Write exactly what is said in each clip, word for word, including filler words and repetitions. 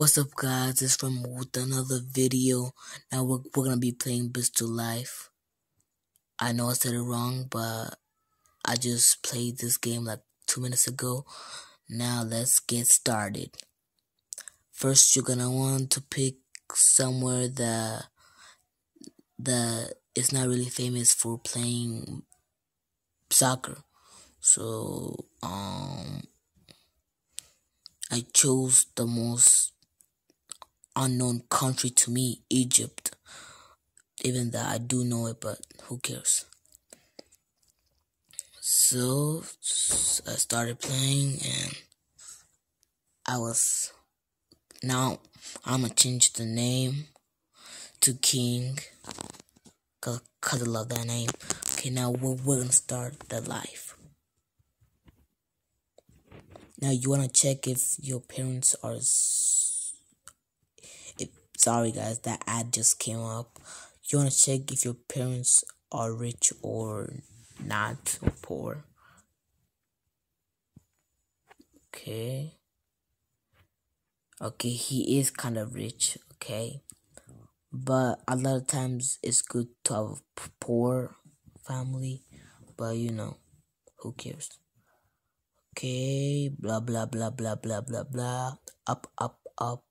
What's up, guys? It's from with another video. Now we're, we're gonna be playing bitlife. I know I said it wrong, but I just played this game like two minutes ago. Now let's get started. First, you're gonna want to pick somewhere that that is not really famous for playing soccer. So um, I chose the most unknown country to me, Egypt. Even though I do know it, but who cares? So I started playing, and I was now I'm gonna change the name to King, cause, cause I love that name. Okay, now we're, we're gonna start the life. Now you wanna check if your parents are. If, sorry guys, that ad just came up. You wanna check if your parents are rich or not, or poor. Okay. Okay, he is kind of rich, okay? But a lot of times it's good to have a poor family, but you know, who cares? Okay, blah blah blah blah blah blah blah. Up up up.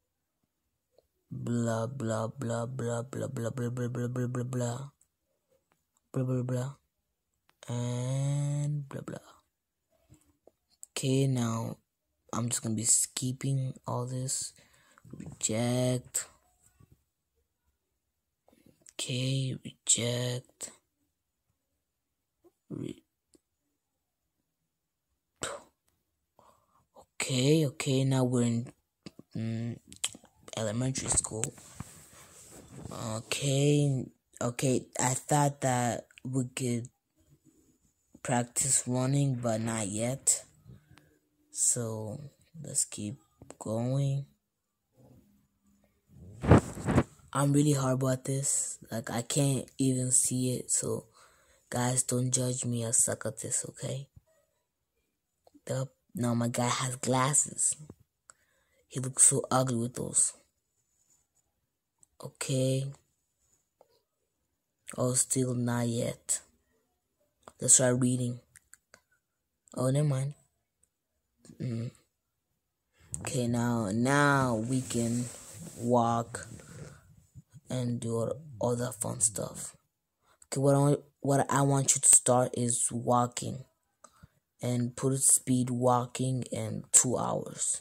Blah blah blah blah blah blah blah blah blah blah blah blah. Blah blah blah. And blah blah. Okay, now I'm just gonna be skipping all this. Reject. Okay, reject. Re okay, okay, now we're in mm, elementary school. Okay, okay, I thought that we could practice running, but not yet. So let's keep going. I'm really hard about this. Like, I can't even see it, so guys, don't judge me. I suck at this, okay? The, now my guy has glasses. He looks so ugly with those. Okay. Oh, still not yet. Let's try reading. Oh, never mind. Mm. Okay, now now we can walk and do all that fun stuff. Okay, what I want, what I want you to start is walking, and put speed walking in two hours.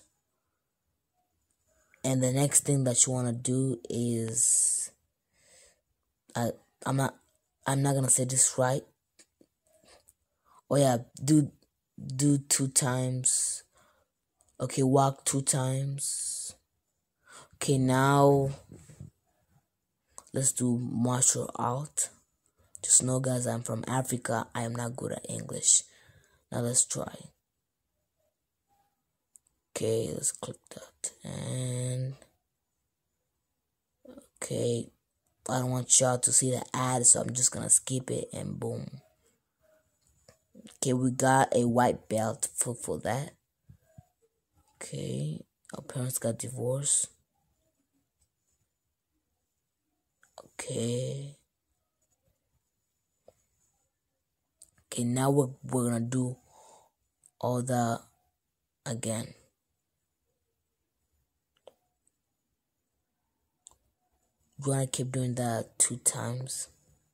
And the next thing that you want to do is, I I'm not I'm not gonna say this right. Oh yeah, do do two times. Okay, walk two times. Okay, now let's do martial art. Just know, guys, I'm from Africa. I am not good at English. Now let's try. Okay, let's click that. And okay, I don't want y'all to see the ad, so I'm just gonna skip it, and boom. Okay, we got a white belt for, for that. Okay, our parents got divorced. Okay. Okay, now we're, we're gonna do all that again. We're gonna keep doing that two times.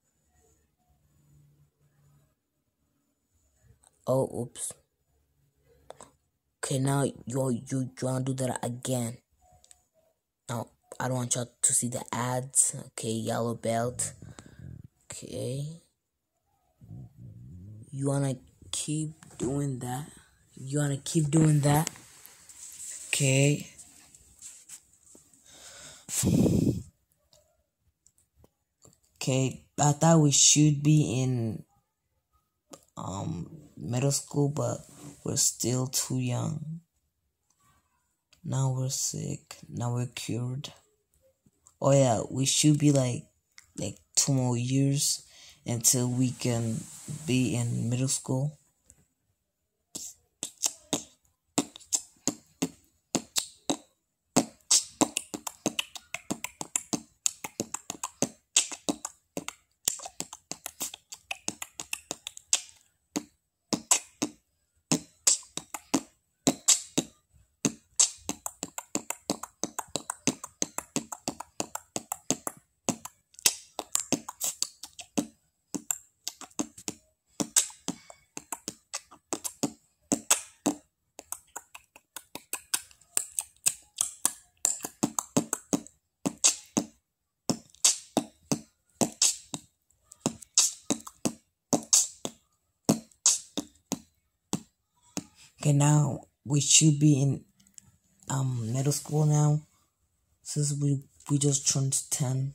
Oh, oops. Okay, now you you you wanna do that again. Now I don't want y'all to see the ads. Okay, yellow belt. Okay. You wanna keep doing that. You wanna keep doing that. Okay. Okay, I thought we should be in um middle school, but we're still too young. Now we're sick. Now we're cured. Oh yeah, we should be like like two more years until we can be in middle school. Okay, now we should be in um middle school now, since we we just turned ten.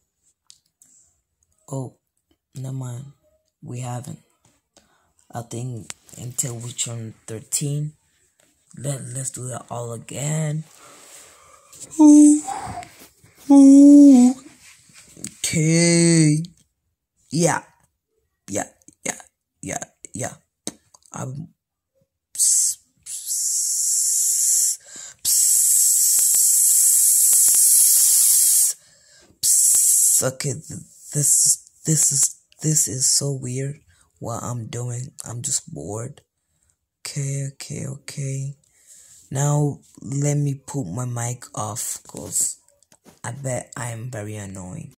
Oh, never mind. We haven't. I think until we turn thirteen. Let let's do that all again. Ooh, ooh. Okay. Yeah. Yeah. Yeah. Yeah. Yeah. I'm. Psst, psst, psst, psst. Okay. th- This this is this is so weird. What I'm doing. I'm just bored. Okay. Okay. Okay. Now let me put my mic off, cause I bet I am very annoying.